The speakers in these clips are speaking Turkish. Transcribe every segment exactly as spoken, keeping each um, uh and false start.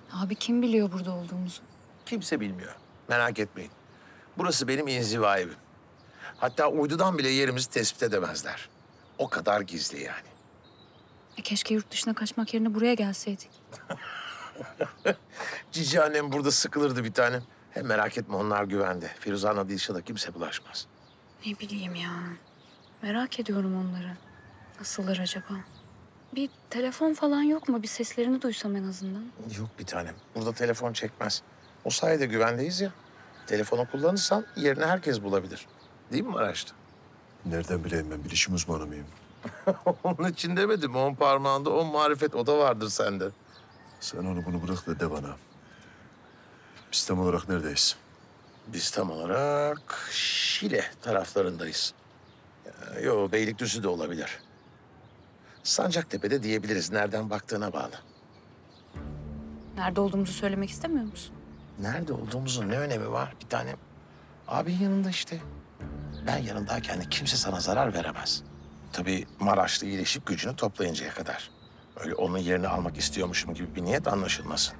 Abi kim biliyor burada olduğumuzu? Kimse bilmiyor. Merak etmeyin. Burası benim inziva evim. Hatta uydudan bile yerimizi tespit edemezler. O kadar gizli yani. E keşke yurt dışına kaçmak yerine buraya gelseydik. Cici annem burada sıkılırdı bir tanem. Hem merak etme onlar güvende. Firuzan'la Dilşah'a kimse bulaşmaz. Ne bileyim ya. Merak ediyorum onları. Nasıllar acaba? Bir telefon falan yok mu? Bir seslerini duysam en azından. Yok bir tanem. Burada telefon çekmez. O sayede güvendeyiz ya. Telefonu kullanırsan yerini herkes bulabilir. Değil mi Maraşlı? Nereden bileyim ben? Bilişim uzmanı mıyım? Onun için demedim. On parmağında on marifet o da vardır sende. Sen onu bunu bırak da de bana. Biz tam olarak neredeyiz? Biz tam olarak Şile taraflarındayız. Ee, Yo, Beylikdüzü de olabilir. Sancaktepe'de diyebiliriz. Nereden baktığına bağlı. Nerede olduğumuzu söylemek istemiyor musun? Nerede olduğumuzun ne önemi var bir tanem? Abin yanında işte. Ben yanındayken de kimse sana zarar veremez. Tabii Maraşlı iyileşip gücünü toplayıncaya kadar. Öyle onun yerini almak istiyormuşum gibi bir niyet anlaşılmasın.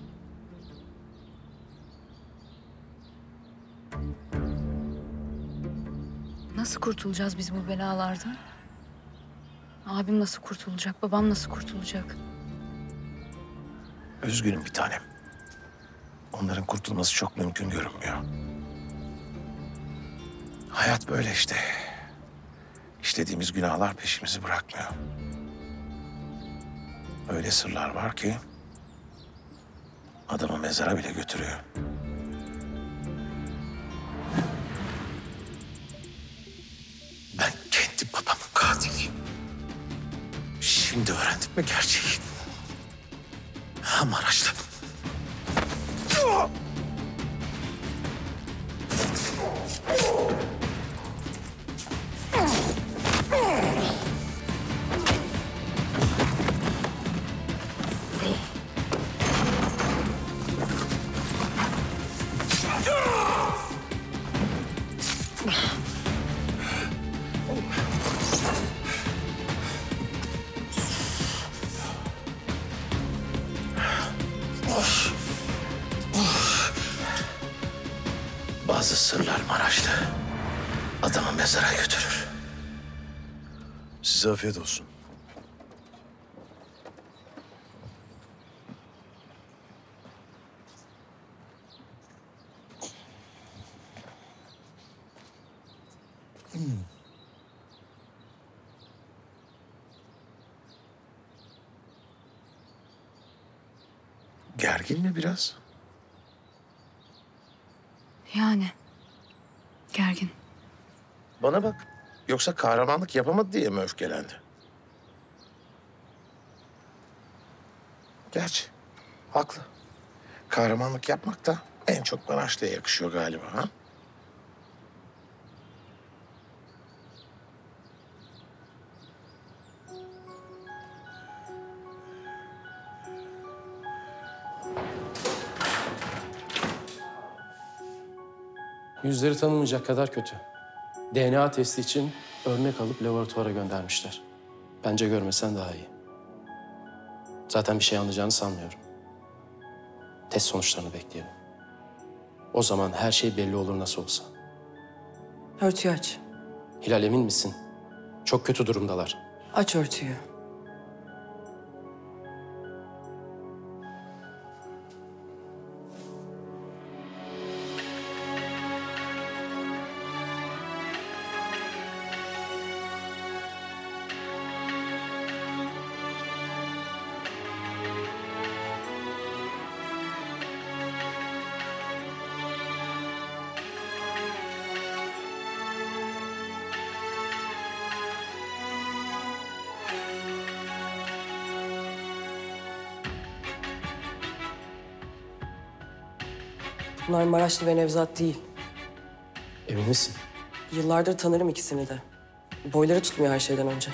Nasıl kurtulacağız biz bu belalardan? Abim nasıl kurtulacak? Babam nasıl kurtulacak? Üzgünüm bir tanem. Onların kurtulması çok mümkün görünmüyor. Hayat böyle işte. İşlediğimiz günahlar peşimizi bırakmıyor. Öyle sırlar var ki adamı mezara bile götürüyor. Ben kendi babamın katiliyim. Şimdi öğrendim mi gerçeği? Ha Maraşlı. Bazı sırlar Maraşlı adamı mezara götürür. Size afiyet olsun. Hmm. Gergin mi biraz? Yani gergin. Bana bak. Yoksa kahramanlık yapamadı diye mi öfkelendi? Gerçi haklı. Kahramanlık yapmak da en çok Maraşlı'ya yakışıyor galiba ha? Yüzleri tanınmayacak kadar kötü. D N A testi için örnek alıp laboratuvara göndermişler. Bence görmesen daha iyi. Zaten bir şey anlayacağını sanmıyorum. Test sonuçlarını bekleyelim. O zaman her şey belli olur nasıl olsa. Örtüyü aç. Hilal, emin misin? Çok kötü durumdalar. Aç örtüyü. Bunlar Maraşlı ve Nevzat değil. Emin misin? Yıllardır tanırım ikisini de. Boyları tutmuyor her şeyden önce.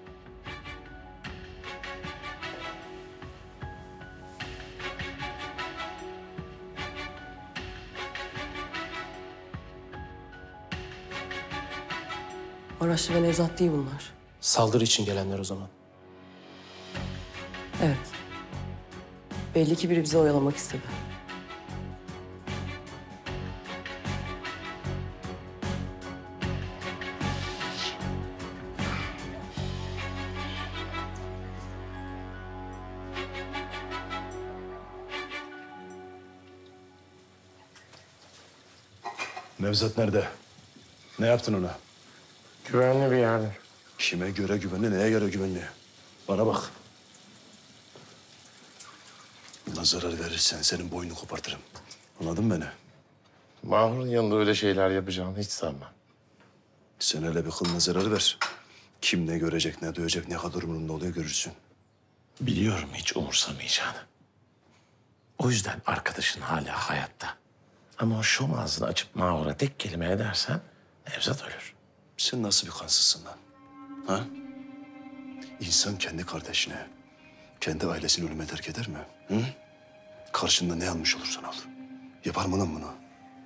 Maraşlı ve Nevzat değil bunlar. Saldırı için gelenler o zaman. Evet. Belli ki biri bizi oyalamak istedi. Nevzat nerede? Ne yaptın ona? Güvenli bir yerde. Kime göre güvenli, neye göre güvenli? Bana bak. Buna zarar verirsen senin boynunu kopartırım. Anladın mı beni? Mahur'un yanında öyle şeyler yapacağını hiç sanmam. Sen hele bir kılına zarar ver. Kim ne görecek, ne duyacak, ne kadar umurunda oluyor görürsün. Biliyorum hiç umursamayacağını. O yüzden arkadaşın hala hayatta. Ama o şom ağzını açıp Mahur'a tek kelime edersen Nevzat ölür. Sen nasıl bir kansızsın lan? Ha? İnsan kendi kardeşine, kendi ailesini ölüme terk eder mi? Hı? Karşında ne almış olursan al. Yapar mı lan bunu?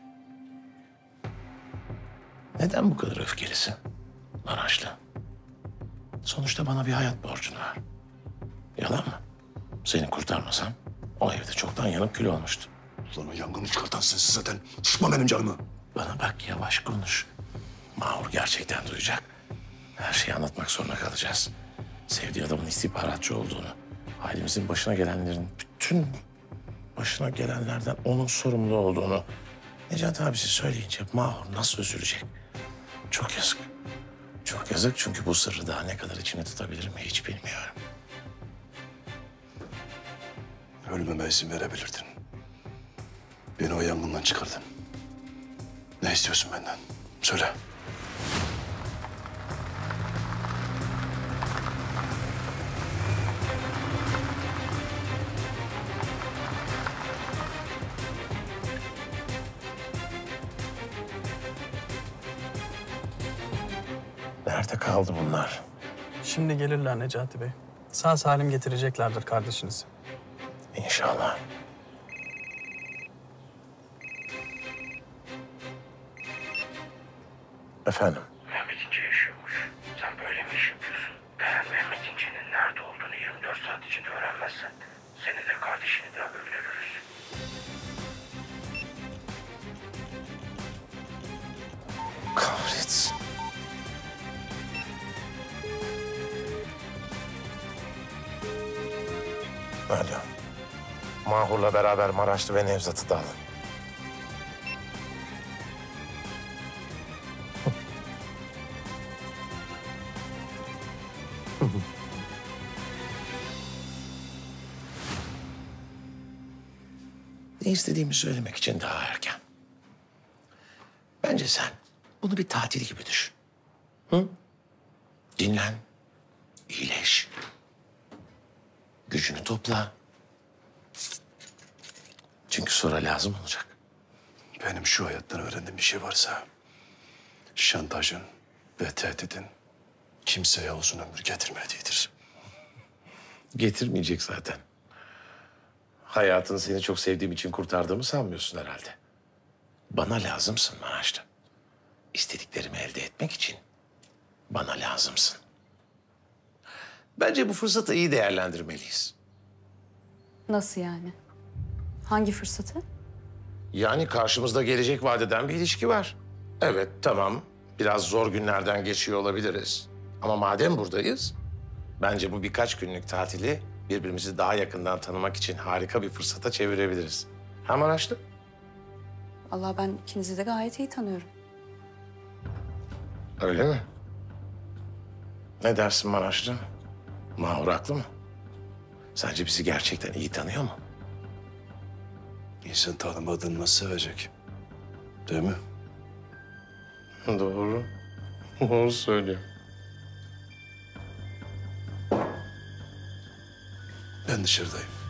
Neden bu kadar öfkelisin Maraşlı? Sonuçta bana bir hayat borcun var. Yalan mı? Seni kurtarmasam o evde çoktan yanıp kül olmuştu. Ulan o yangını çıkartan sensin zaten. Sıkma benim canımı. Bana bak yavaş konuş. Mahur gerçekten duyacak. Her şeyi anlatmak zorunda kalacağız. Sevdiği adamın istihbaratçı olduğunu, ailemizin başına gelenlerin, bütün başına gelenlerden onun sorumlu olduğunu Necati abisi söyleyince Mahur nasıl üzülecek? Çok yazık. Çok yazık çünkü bu sırrı daha ne kadar içine tutabilirim hiç bilmiyorum. Ölmeme izin verebilirdin. Beni o yangından çıkardın. Ne istiyorsun benden? Söyle. Nerede kaldı bunlar? Şimdi gelirler Necati Bey. Sağ salim getireceklerdir kardeşinizi. İnşallah. Efendim? Mehmet İnce yaşıyormuş. Sen böyle mi iş yapıyorsun? Eğer Mehmet İnce'nin nerede olduğunu yirmi dört saat içinde öğrenmezsen seni de kardeşini de öldürürüz. Kahretsin. Alo. Mahur'la beraber Maraşlı ve Nevzat'ı da alın. Ne istediğimi söylemek için daha erken. Bence sen bunu bir tatil gibi düşün. Hı? Dinlen, iyileş. Gücünü topla. Çünkü sonra lazım olacak. Benim şu hayattan öğrendiğim bir şey varsa... şantajın ve tehditin kimseye uzun ömür getirmediğidir. Getirmeyecek zaten. Hayatını seni çok sevdiğim için kurtardığımı sanmıyorsun herhalde. Bana lazımsın Maraşlı. İstediklerimi elde etmek için bana lazımsın. Bence bu fırsatı iyi değerlendirmeliyiz. Nasıl yani? Hangi fırsatı? Yani karşımızda gelecek vadeden bir ilişki var. Evet, tamam. Biraz zor günlerden geçiyor olabiliriz. Ama madem buradayız, bence bu birkaç günlük tatili birbirimizi daha yakından tanımak için harika bir fırsata çevirebiliriz. Ha Maraşlı? Allah ben ikinizi de gayet iyi tanıyorum. Öyle mi? Ne dersin Maraşlı? Mahur haklı mı? Sence bizi gerçekten iyi tanıyor mu? İnsan tanımadığını nasıl sevecek? Değil mi? Doğru. Doğru söylüyor. Ben dışarıdayım.